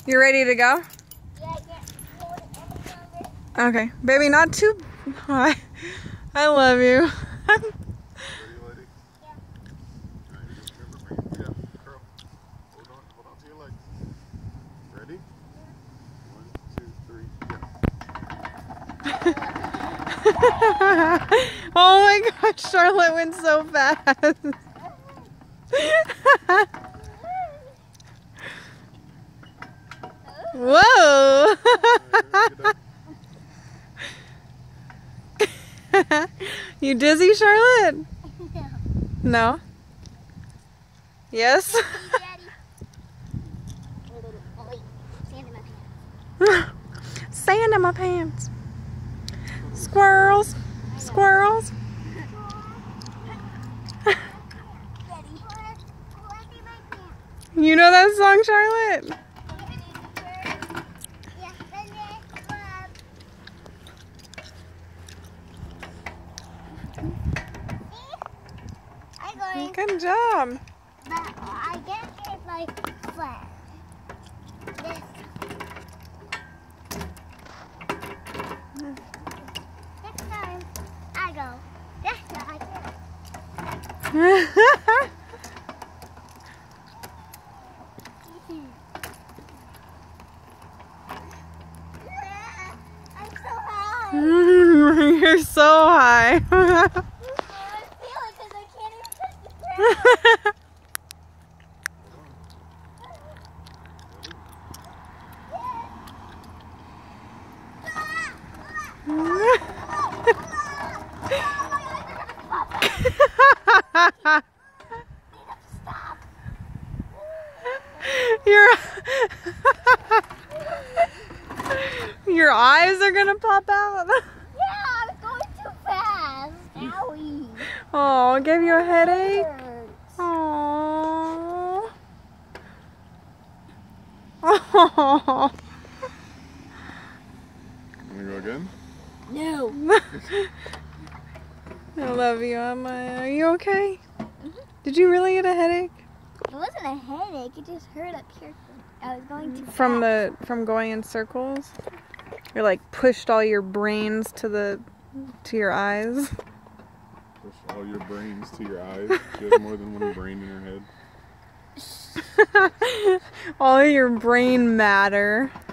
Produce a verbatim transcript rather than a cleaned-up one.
You ready to go? Yeah, yeah. Okay. Baby, not too high. I love you. Ready, lady? Yeah. Alright, just remember, bring your feet up. Curl. Hold on, hold on to your legs. Ready? One, two, three, go. Oh my gosh, Charlotte went so fast. Whoa! You dizzy, Charlotte? No. Yes? Sand in my pants. Squirrels. Squirrels. You know that song, Charlotte? Good job. But I get it like flat. This. Next time I go. This time I get it. I'm so high. You're so high. I feel it because I can't even touch the ground. Your Your eyes are gonna pop out. Yeah, I was going too fast. Owie. Oh, give you a headache. Hurts. Oh. Oh. Wanna go again? No. I love you, Emma. Are you okay? Mm-hmm. Did you really get a headache? It wasn't a headache. It just hurt up here. I was going too From fast. the from going in circles? You're like pushed all your brains to the to your eyes. Push all your brains to your eyes. You have more than one brain in your head. All your brain matter.